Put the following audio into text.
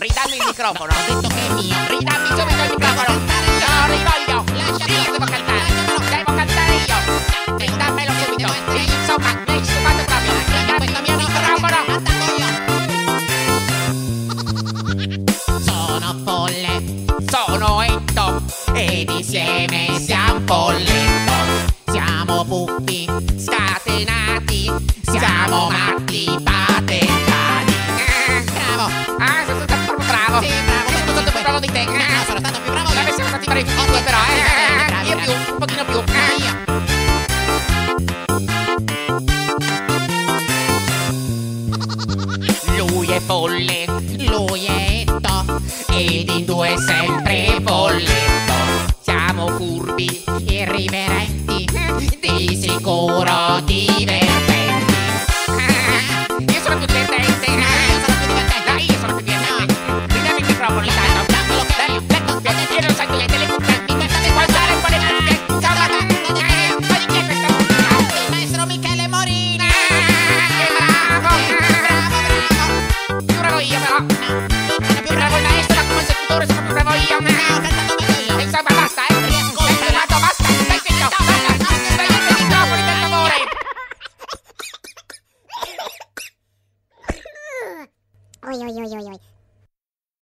ridammi il microfono. Ho detto che è mio. Ridammi subito il microfono. No, rivoglio. Io devo cantare. Devo cantare io. Ridammelo subito. Insomma, mi hai stufato proprio. Ridammi il mio microfono. Sono folle, Sono Etto ed insieme siamo folletto. Siamo buffi, scatenati. siamo matti patentati. Bravo. Ah, sono stato proprio bravo. Sì, bravo. Sono stato più bravo di te. No, sono stato più bravo io. Vabbè, siamo stati bravi tutti però, bravi, Io bravi. più, un pochino più. Lui è folle, Lui è Etto ed in due è sempre folletto. Siamo furbi, irriveretti, di sicuro divertenti. Io sono più divertente.